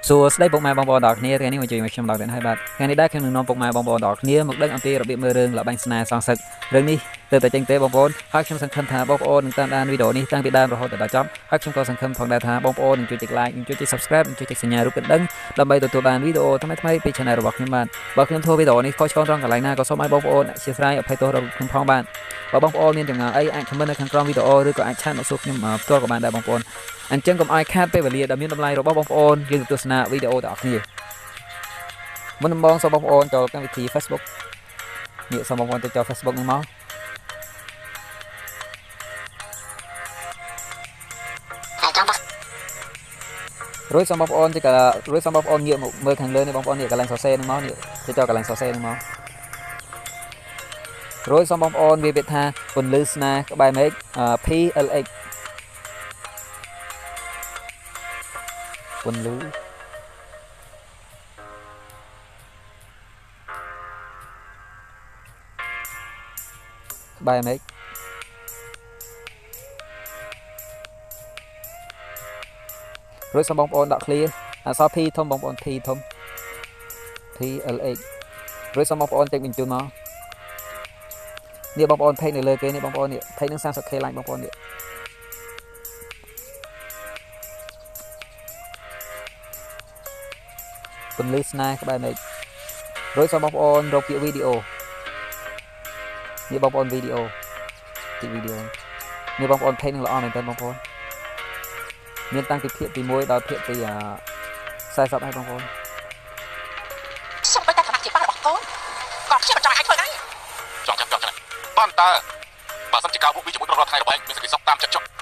សួស្តីពុកម៉ែបងប្អូនទាំងគ្នាថ្ងៃនេះមកជួយមកខ្ញុំដល់ទៀតហើយបាទថ្ងៃនេះដែរខ្ញុំនឹងនាំពុកម៉ែបងប្អូនទាំងគ្នាមកដឹងអំពីរបៀបមើលរឿងល្បែងស្នេហ៍សងសឹករឿងនេះទៅតែចេញទេបងប្អូនហើយខ្ញុំសង្ឃឹមថាបងប្អូននឹងតាមដានវីដេអូនេះតាំងពីដើមរហូតដល់ចប់ហើយខ្ញុំក៏សង្ឃឹមផងដែរថាបងប្អូននឹងជួយចុច like និងជួយចុច subscribe និងជួយចុចសញ្ញារូបកណ្ដឹងដើម្បីទទួលបានវីដេអូថ្មីៗពី channel របស់ខ្ញុំបាទបើខ្ញុំធ្វើវីដេអូនេះខុសឆ្គងត្រង់កន្លែងណាក៏សូមឲ្យបងប្អូនអធិស្ឋានអភ័យទោសដល់ខ្ញុំផងបាទបើបងប្អូនមានចម្ងល់អីអាច comment នៅខាងក្រោមវីដេអូឬក៏អាចឆាតមកសួរខ្ញុំផ្ទាល់ក៏បានដែរបងប្អូនអញ្ចឹងកុំឲ្យខាតពេលវេលាដែលមានតម្លៃរបស់បងប្អូនយើងទស្សនាវីដេអូទាំងអស់គ្នាមុនដំបូងសូមបងប្អូនចូលកម្មវិធី Facebook នេះសូមបងប្អូនទៅចូល Facebook នេះមករួចសូមបងប្អូនទៅរួចសូមបងប្អូនងាកមកមើលខាងលើនេះបងប្អូននេះកន្លែងសរសេរនេះមកនេះទៅចូលកន្លែងសរសេរនេះមករួចសូមបងប្អូនវាពាក្យថាពន្លឺស្នេហ៍ក្បែរមេឃ PLX ពន្លឺក្បែរមេឃរួចសូមបងប្អូនដាក់ clear អក្សរ P ធំបងប្អូន P ធំ PLX រួចសូមបងប្អូនចុចបញ្ជូនមកនេះបងប្អូន page នៅលើគេនេះបងប្អូននេះ page នឹង 30k like បងប្អូននេះពន្លឺស្នេហ៍ក្បែរមេឃរួចសូមបងប្អូនរកពាក្យវីដេអូនេះបងប្អូនវីដេអូទីវីដេអូនេះបងប្អូន page នឹងល្អមែនតើបងប្អូនមានតាំងពីភាគទី1ដល់ភាគទី40ហើយបងប្អូនសូមបីតែឋានៈជាប៉ារបស់កូនក៏ខ្ញុំមិនចង់ឲ្យធ្វើដែរចង់ប៉ុន្តែបើសិនជាកៅពួកវាជាមួយប្រុសរដ្ឋថៃរបស់ឯងមានសេចក្តីសុខតាមចិត្តចុះ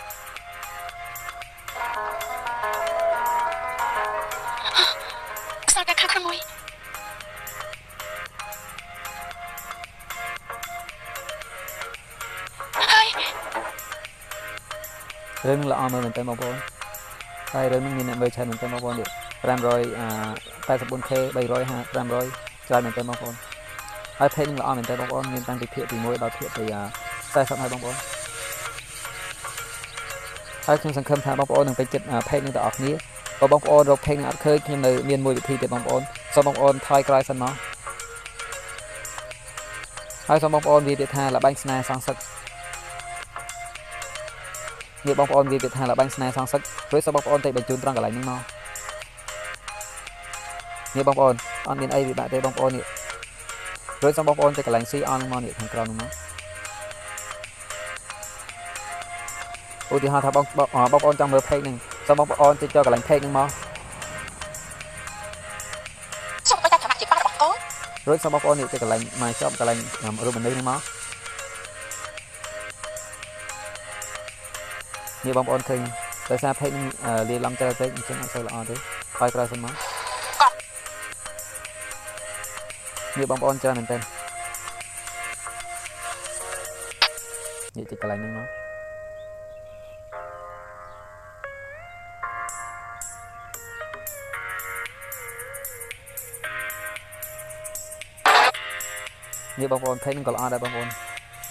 សារការខាងមួយហើយរឿងល្អមើលមែនតើបងប្អូនហើយរឿងនេះមានអ្នកមើលច្រើនមែនតើបងប្អូននេះ584k 350 500ច្រើនមែនតើបងប្អូនហើយเพจនឹងល្អមែនតើបងប្អូនមានតាំងពីភាគទី1ដល់ភាគទី40ហើយបងប្អូនហើយខ្ញុំសង្ឃឹមថាបងប្អូននឹងពេញចិត្តเพจនឹងទាំងអស់គ្នាបើបងប្អូនរកเพจនឹងអត់ឃើញខ្ញុំនៅមានមួយវិធីទៀតបងប្អូនសូមបងប្អូនថយក្រោយសិនមកហើយសូមបងប្អូនវាពាក្យថាល្បែងស្នេហ៍សងសឹកនេះបងប្អូនវាពាក្យថាល្បែងស្នេហ៍សងសឹករួចសូមបងប្អូនទៅបញ្ជូនត្រង់កន្លែងនេះមកនេះបងប្អូនអត់មានអីវិបាកទេបងប្អូននេះរួចសូមបងប្អូនទៅកន្លែង see on មកនេះខាងក្រោមនេះមកឧទាហរណ៍ថាបងប្អូនចង់មើល page ហ្នឹងសូមបងប្អូនទៅចូលកន្លែង page ហ្នឹងមកសូមបីតែឋានៈជាប៉ារបស់កូនរួចសូមបងប្អូននេះទៅកន្លែង my shop កន្លែងរូបមនីហ្នឹងមកនេះបងប្អូនឃើញដោយសារ page ហ្នឹងលាយឡំច្រើនពេកអញ្ចឹងអត់សូវល្អទេហើយក្រោយសិនមកនេះបងប្អូនច្រើនមែនតើនេះទីកន្លែងហ្នឹងមកនេះបងប្អូន page ហ្នឹងក៏ល្អដែរបងប្អូន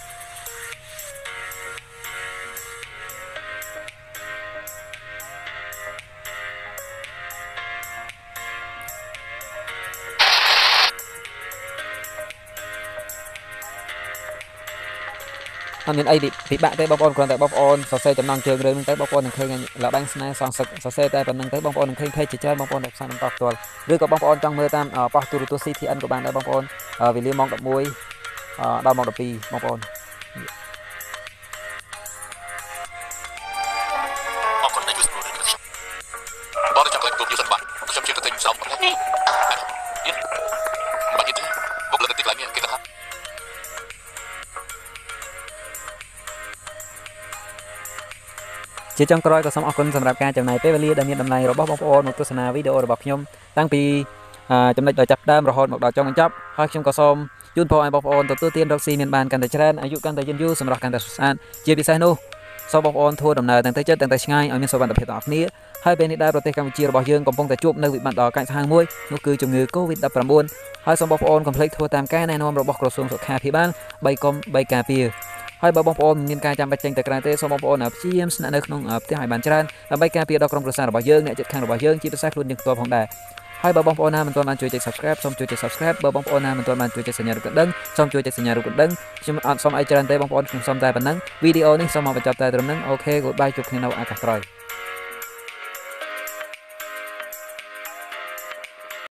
អត់មានអីពិបាកទេបងប្អូនគ្រាន់តែបងប្អូនសរសេរចំណងជើងរឿងហ្នឹងទៅបងប្អូននឹងឃើញល្បែងស្នេហ៍សងសឹកសរសេរតែប៉ុណ្្នឹងទៅបងប្អូននឹងឃើញ page ជាច្រើនបងប្អូនដែលផ្សាយបន្តផ្ទាល់ឬក៏បងប្អូនចង់មើលតាមប៉ុស្តិ៍ទូរទស្សន៍ CTN ក៏បានដែរបងប្អូនវេលាម៉ោង11ដល់ម៉ោង12បងប្អូនអរគុណដែលជួយសម្រួលរឿងខ្ញុំបងចង់លេងទូយូរសិនបាទខ្ញុំជឿថាខ្ញុំសំនេះបាក់ទៀតមកលើកទីកន្លែងនេះគេថាជាចុងក្រោយក៏សូមអរគុណសម្រាប់ការចំណាយពេលវេលាដែលមានតម្លៃរបស់បងប្អូនមកទស្សនាវីដេអូរបស់ខ្ញុំតាំងពីចំណុចដល់ចាប់ដើមរហូតមកដល់ចុងបញ្ចប់ហើយខ្ញុំក៏សូមជូនពរឲ្យបងប្អូនទទួលទានរកស៊ីមានបានកាន់តែច្រើនអាយុកាន់តែយឺនយូរសម្រាប់កាន់តែសុខស្អាតជាពិសេសនោះសូមបងប្អូនធ្វើដំណើរទាំងទៅចិត្តទាំងទៅឆ្ងាយឲ្យមានសុវត្ថិភាពទាំងអស់គ្នាហើយពេលនេះដែរប្រទេសកម្ពុជារបស់យើងកំពុងតែជួបនៅវិបត្តិដ៏កាចសាហាវមួយនោះគឺជំងឺ COVID-19 ហើយសូមបងប្អូនកុំភ្លេចធ្វើតាមការណែនាំរបស់ក្រសួងសុខាភិបាល3កុំ3ការពារហើយបើបងប្អូនមានការចាំបាច់ចេញទៅក្រៅទេសូមបងប្អូនព្យាយាមស្នាក់នៅក្នុងផ្ទះឲ្យបានច្រើនដើម្បីការពារដល់ក្រុមគ្រួសាររបស់យើងអ្នកជិតខាងរបស់យើងជាពិសេសខ្លួនយើងផ្ទាល់ផងដែរហើយបើបងប្អូនណាមិនទាន់បានជួយចុច Subscribe សូមជួយចុច Subscribe បើបងប្អូនណាមិនទាន់បានជួយចុចសញ្ញារូបកណ្ដឹងសូមជួយចុចសញ្ញារូបកណ្ដឹងខ្ញុំអត់សូមអីច្រើនទេបងប្អូនខ្ញុំសូមតែប៉ុណ្ណឹងវីដេអូនេះសូមមកបញ្ចប់តែត្រឹមហ្នឹងអូខេ Goodbye ជួបគ្នានៅឱកាសក្រោយ